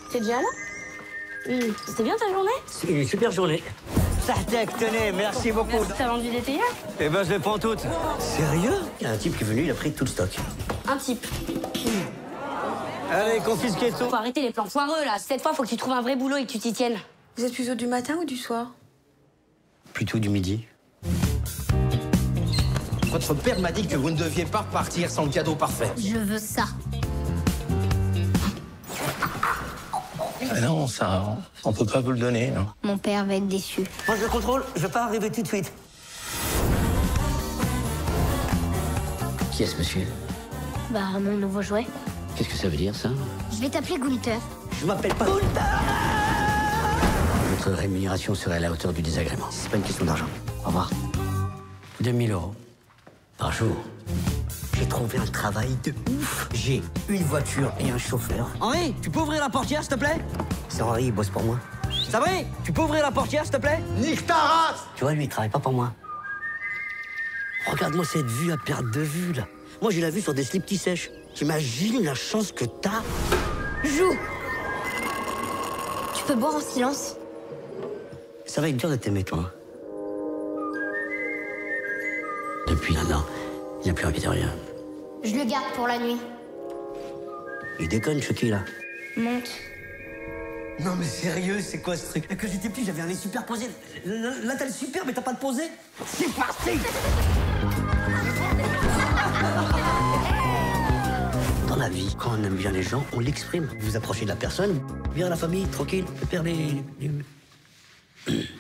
T'es déjà là? C'était bien ta journée? C'est une super journée. Ça tenez, merci beaucoup. T'as vendu des théières? Eh ben, je les prends toutes. Sérieux? Il y a un type qui est venu, il a pris tout le stock. Un type. Allez, confisquez tout. Faut arrêter les plans foireux, là. Cette fois, faut que tu trouves un vrai boulot et que tu t'y tiennes. Vous êtes plutôt du matin ou du soir? Plutôt du midi. Votre père m'a dit que vous ne deviez pas repartir sans le cadeau parfait. Je veux ça. Non, ça, on peut pas vous le donner. Non. Mon père va être déçu. Moi, je contrôle, je vais pas arriver tout de suite. Qui est ce monsieur? Bah, mon nouveau jouet. Qu'est-ce que ça veut dire, ça? Je vais t'appeler Gunther. Je m'appelle pas Gunther. Votre rémunération serait à la hauteur du désagrément. C'est pas une question d'argent. Au revoir. 2000 € par jour. J'ai trouvé un travail de ouf. J'ai une voiture et un chauffeur. Henri, tu peux ouvrir la portière, s'il te plaît? C'est Henri, il bosse pour moi. Sabri, tu peux ouvrir la portière, s'il te plaît? Nique ta race! Tu vois, lui, il travaille pas pour moi. Regarde-moi cette vue à perte de vue, là. Moi, j'ai la vue sur des slips qui sèchent. T'imagines la chance que t'as? Joue. Tu peux boire en silence? Ça va être dur de t'aimer, toi. Depuis un an, il n'a plus envie de rien. Je le garde pour la nuit. Il déconne, Chucky, là. Monte. Non, mais sérieux, c'est quoi ce truc? Que j'étais petit, j'avais un lit superposé. Là, t'as le super, mais t'as pas de posé. C'est parti! Dans la vie, quand on aime bien les gens, on l'exprime. Vous vous approchez de la personne, bien la famille, tranquille, faire les...